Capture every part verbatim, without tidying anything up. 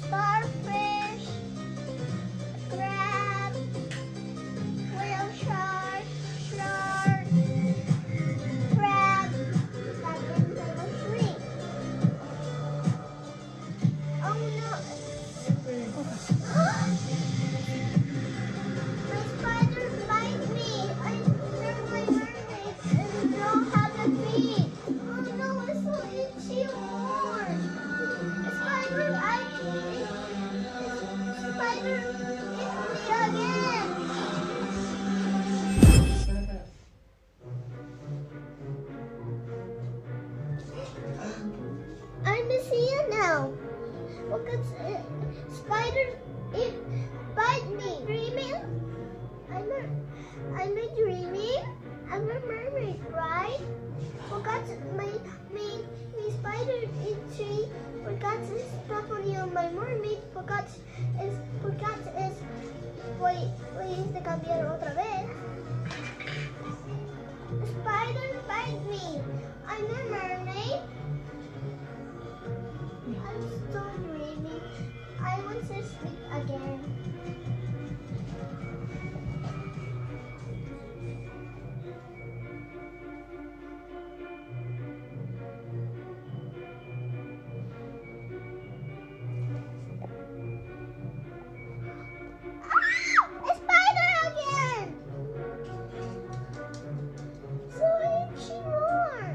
starfish, crab, whale shark, shark, crab, and then shrimp. Oh no! My spiders bite me. I they're my mermaids and they don't have a feet. Oh no! It's so itchy more. Spider, I spider bit me again. I'm a seal now. Look at it. Spider, it bite me. Dreaming? I'm a, I'm a dreaming. I'm a mermaid, right? Forgot my, my, my spider itchy. Forgot to stop on my mermaid. Forgot es, forgot es. Voy, voy a este cambiar otra vez. Spider bite me. I'm a mermaid. I'm so dreaming. I want to sleep again. Ah! A spider again! So itchy more.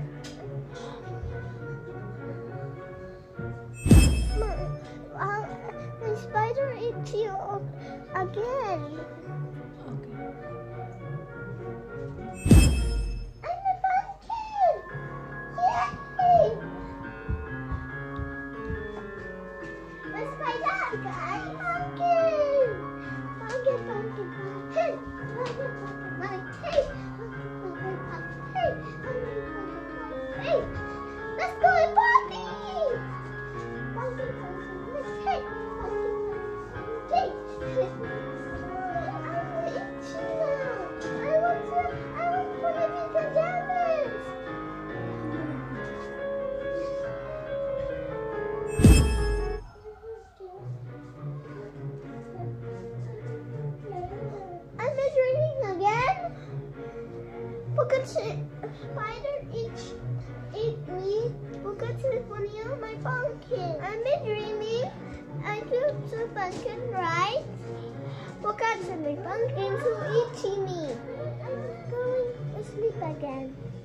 My, uh, my spider itchy o- again. Okay. I'm a pumpkin! Yay! My spider guy, pumpkin! Pumpkin, pumpkin, pumpkin! Pumpkin, pumpkin, pumpkin! Pumpkin, pumpkin, pumpkin! Hey! Let's go, puppy! Pumpkin, pumpkin, pumpkin! Pumpkin, pumpkin, pumpkin! I'm itchy now! I want to, I want to put it in pajamas! I'm dreaming again. Look at it. Spider itch ate me. Look at it funny on my pumpkin. I'm dreaming. I took the pumpkin, right? Look at it, my pumpkin so itchy me. I'm going to sleep again.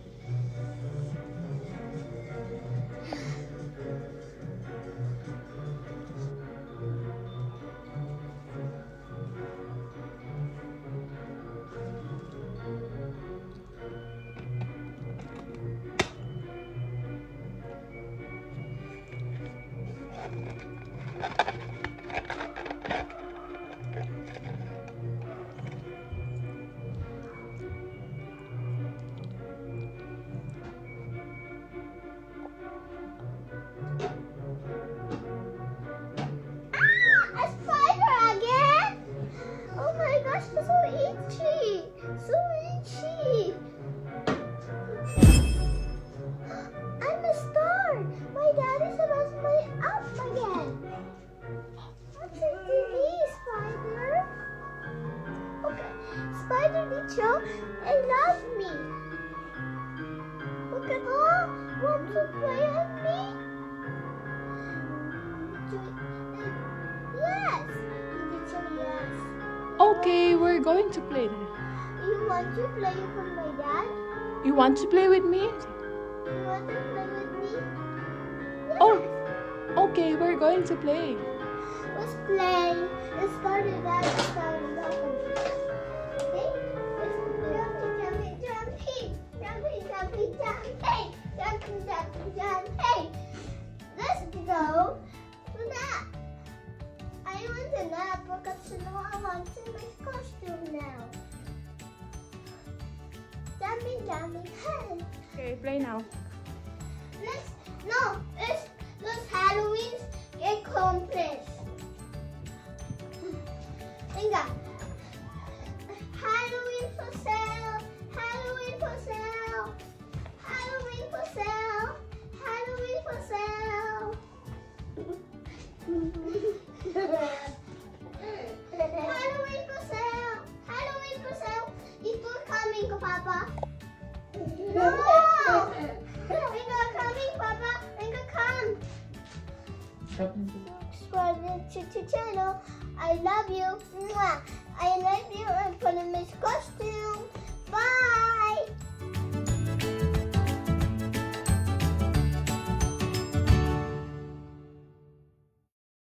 Ah, a spider again! Oh my gosh, it's so itchy! So itchy! I'm a star! My daddy's about my up again! What's it to be, spider? Okay, Spider Nicho, I love me! Look at oh, want to play with me? Yes! Nicho, yes. Okay, we're going to play. You want to play with my dad? You want to play with me? You want to play with me? Yes. Oh, okay, we're going to play. Let's play. Let's start it out. Let's start it out. Okay? Let's jumping, jumping, jumping, jumping, jumping, jumping, jumping, jumping. Let's go to that. I want to nap because now I want to make costume now. Jumping, jumping, hey. Okay, play now. Let's no. Let's let's Halloween get compressed. Venga. Halloween for sale. Halloween for sale. Halloween for sale. Halloween for sale. subscribe to the channel. I love you. Mwah. I love you and put in my costume.